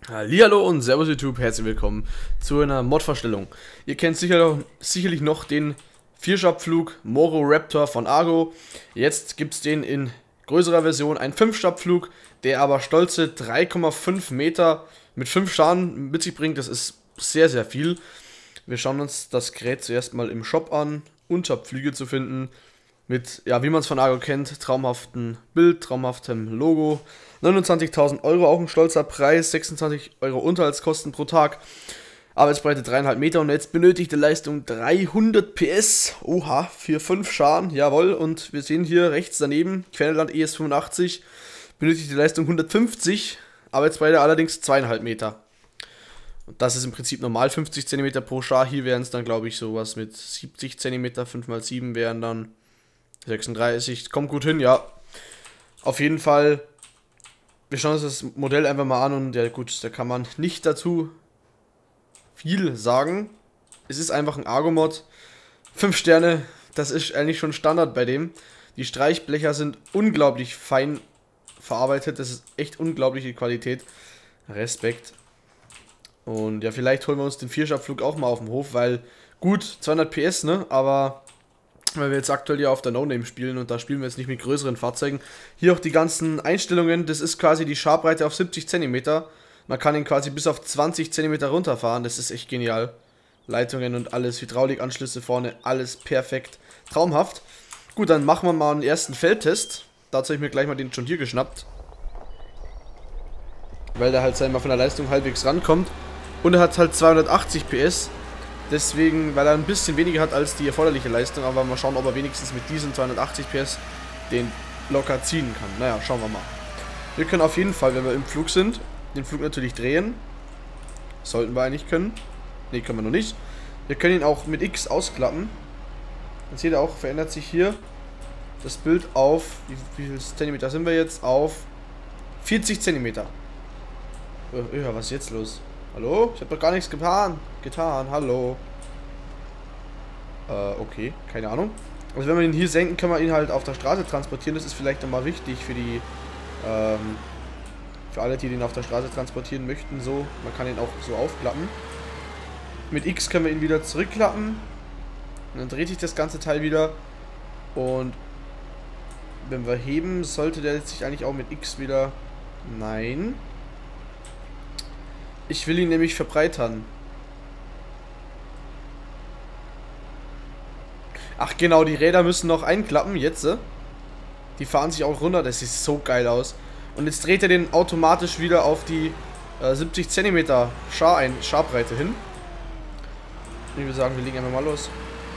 Hallihallo und Servus YouTube, herzlich willkommen zu einer Mod-Vorstellung. Ihr kennt sicherlich noch den Vierstabflug Moro Raptor von Argo. Jetzt gibt es den in größerer Version, einen 5-Stabflug, der aber stolze 3,5 Meter mit 5 Schaden mit sich bringt. Das ist sehr, sehr viel. Wir schauen uns das Gerät zuerst mal im Shop an. Unterpflüge zu finden mit, ja, wie man es von Argo kennt, traumhaften Bild, traumhaftem Logo. 29.000 Euro, auch ein stolzer Preis, 26 Euro Unterhaltskosten pro Tag. Arbeitsbreite 3,5 Meter und jetzt benötigte Leistung 300 PS. Oha, für 5 Schaden, jawohl. Und wir sehen hier rechts daneben, Querneland ES85, benötigte Leistung 150, Arbeitsbreite allerdings 2,5 Meter. Und das ist im Prinzip normal 50 cm pro Schar. Hier wären es dann, glaube ich, sowas mit 70 cm, 5x7 wären dann 36. Kommt gut hin, ja. Auf jeden Fall, wir schauen uns das Modell einfach mal an und ja gut, da kann man nicht dazu viel sagen. Es ist einfach ein Argo-Mod. 5 Sterne, das ist eigentlich schon Standard bei dem. Die Streichblecher sind unglaublich fein verarbeitet, das ist echt unglaubliche Qualität. Respekt. Und ja, vielleicht holen wir uns den Vierstabflug auch mal auf den Hof, weil gut, 200 PS, ne, aber weil wir jetzt aktuell ja auf der No-Name spielen und da spielen wir jetzt nicht mit größeren Fahrzeugen. Hier auch die ganzen Einstellungen, das ist quasi die Scharbreite auf 70 cm. Man kann ihn quasi bis auf 20 cm runterfahren, das ist echt genial. Leitungen und alles, Hydraulikanschlüsse vorne, alles perfekt, traumhaft. Gut, dann machen wir mal einen ersten Feldtest. Dazu habe ich mir gleich mal den John Deere geschnappt. Weil der halt, sagen wir mal, von der Leistung halbwegs rankommt. Und er hat halt 280 PS. Deswegen, weil er ein bisschen weniger hat als die erforderliche Leistung, aber mal schauen, ob er wenigstens mit diesen 280 PS den locker ziehen kann. Naja, schauen wir mal. Wir können auf jeden Fall, wenn wir im Flug sind, den Flug natürlich drehen. Sollten wir eigentlich können. Ne, können wir noch nicht. Wir können ihn auch mit X ausklappen. Dann seht ihr auch, verändert sich hier das Bild auf, wie viel Zentimeter sind wir jetzt? Auf 40 Zentimeter. Ja, was ist jetzt los? Hallo? Ich habe doch gar nichts getan. Hallo. Okay, keine Ahnung. Also wenn wir ihn hier senken, können wir ihn halt auf der Straße transportieren. Das ist vielleicht nochmal wichtig für die, für alle, die den auf der Straße transportieren möchten. So, man kann ihn auch so aufklappen. Mit X können wir ihn wieder zurückklappen. Und dann dreht sich das ganze Teil wieder. Und wenn wir heben, sollte der sich eigentlich auch mit X wieder... Nein. Ich will ihn nämlich verbreitern. Ach genau, die Räder müssen noch einklappen, jetzt. Die fahren sich auch runter, das sieht so geil aus. Und jetzt dreht er den automatisch wieder auf die 70 cm Scharbreite hin. Ich würde sagen, wir legen einfach mal los.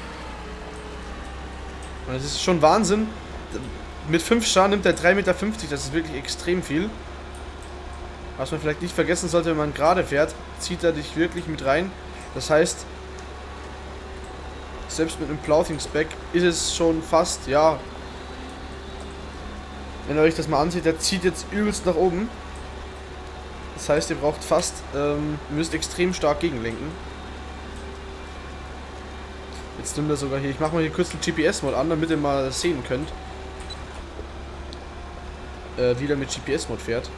Und das ist schon Wahnsinn. Mit 5 Schar nimmt er 3,50 Meter, das ist wirklich extrem viel. Was man vielleicht nicht vergessen sollte, wenn man gerade fährt, zieht er dich wirklich mit rein. Das heißt, selbst mit einem Ploughing-Spec ist es schon fast, ja, wenn ihr euch das mal ansieht, der zieht jetzt übelst nach oben. Das heißt, ihr braucht fast, ihr müsst extrem stark gegenlenken. Jetzt nimmt er sogar hier, ich mache mal hier kurz den GPS-Mod an, damit ihr mal sehen könnt, wie der mit GPS-Mod fährt.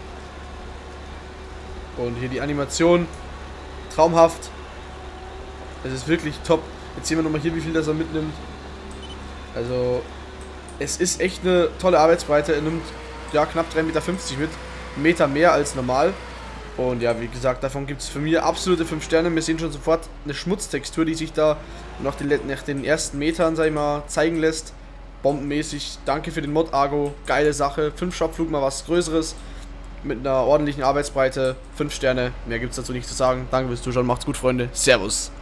Und hier die Animation, traumhaft. Es ist wirklich top. Jetzt sehen wir nochmal hier, wie viel das er mitnimmt. Also, es ist echt eine tolle Arbeitsbreite. Er nimmt ja knapp 3,50 Meter mit. Einen Meter mehr als normal. Und ja, wie gesagt, davon gibt es für mich absolute 5 Sterne. Wir sehen schon sofort eine Schmutztextur, die sich da nach den ersten Metern, sag ich mal, zeigen lässt. Bombenmäßig. Danke für den Mod Argo. Geile Sache. 5-Stabflug, mal was Größeres. Mit einer ordentlichen Arbeitsbreite, 5 Sterne, mehr gibt es dazu nicht zu sagen. Danke fürs Zuschauen, macht's gut, Freunde, Servus.